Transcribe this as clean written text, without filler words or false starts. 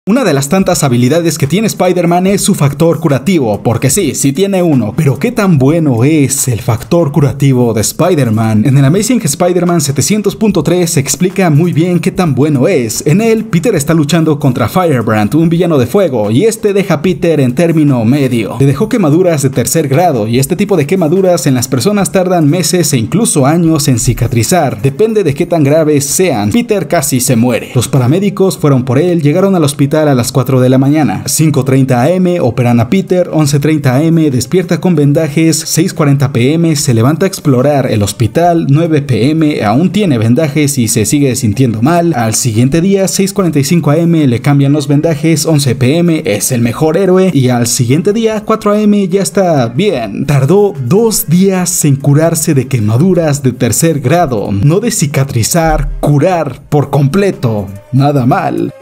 Una de las tantas habilidades que tiene Spider-Man es su factor curativo, porque sí tiene uno, pero ¿qué tan bueno es el factor curativo de Spider-Man? En el Amazing Spider-Man 700.3 se explica muy bien qué tan bueno es. En él, Peter está luchando contra Firebrand, un villano de fuego, y este deja a Peter en término medio. Le dejó quemaduras de tercer grado, y este tipo de quemaduras en las personas tardan meses e incluso años en cicatrizar, depende de qué tan graves sean. Peter casi se muere. Los paramédicos fueron por él, llegaron al hospital a las 4 de la mañana. 5:30 am operan a Peter, 11:30 am despierta con vendajes, 6:40 pm se levanta a explorar el hospital, 9 pm aún tiene vendajes y se sigue sintiendo mal. Al siguiente día, 6:45 am le cambian los vendajes, 11 pm es el mejor héroe y al siguiente día, 4 am ya está bien. Tardó 2 días en curarse de quemaduras de tercer grado, no de cicatrizar, curar por completo. Nada mal.